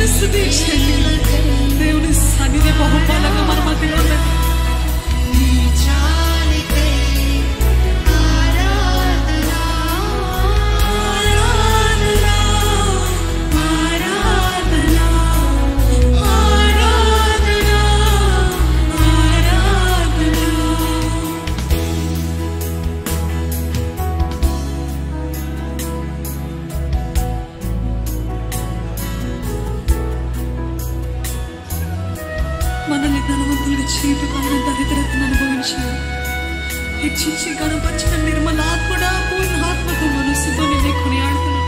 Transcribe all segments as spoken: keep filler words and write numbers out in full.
దేవుని స్తుతించండి. దేవుని సన్నిధి బహుబలంగా మన మధ్యలో ఉన్నది. మనల్ని ధనవంతులుగా చేయటం ఆయన దరిద్రతను అనుభవించాడు. హెచ్చించి గణపరిచిన నిర్మలాత్ముడా పూర్ణ ఆత్మతో మనసుతో నేనే కొనియాడుతున్నాను.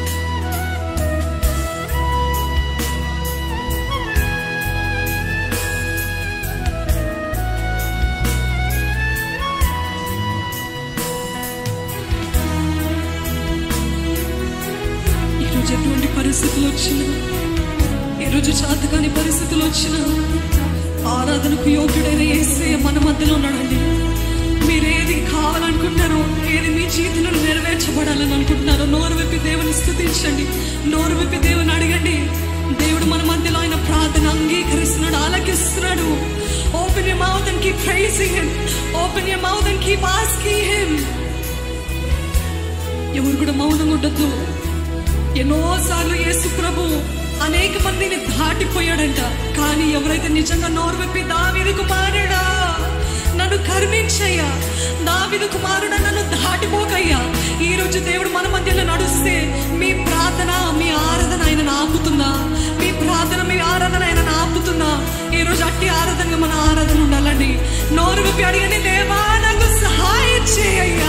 ఈరోజు ఎటువంటి పరిస్థితులు వచ్చినా, ఈరోజు చాతకాని పరిస్థితులు వచ్చినా ఆరాధనకు యోగ్యుడైన యేసయ్య మన మధ్యలో ఉన్నాడండి. మీరేది కావాలనుకుంటున్నారో, ఏది మీ జీవితంలో నెరవేర్చబడాలని అనుకుంటున్నారో నోరు విప్పి దేవుని స్తుతించండి. నోరు విప్పి దేవుని అడగండి. దేవుడు మన మధ్యలో ఆయన ప్రార్థన అంగీకరిస్తున్నాడు, ఆలకిస్తున్నాడు. Open your mouth and keep praising him. Open your mouth and keep asking him. ఎవరు కూడా మౌనంగా ఉండొద్దు. ఎన్నోసార్లు యేసు ప్రభు అనేక మందిని దాటిపోయాడంట. కానీ ఎవరైతే నిజంగా నోరు విప్పి దావీదు కుమారుడా నన్ను కరుణించయ్యా, దావీదు కుమారుడా నన్ను దాటిపోకయ్యా, ఈ రోజు దేవుడు మన మధ్యలో నడుస్తే మీ ప్రార్థన, మీ ఆరాధన ఆయన ఆపుతుందా? మీ ప్రార్థన, మీ ఆరాధన ఆయన ఆపుతుందా? ఈ రోజు అట్టి ఆరాధనగా మన ఆరాధన ఉండాలండి. నోరు విప్పి అడిగండి, దేవా నాకు సహాయం చేయయ్యా.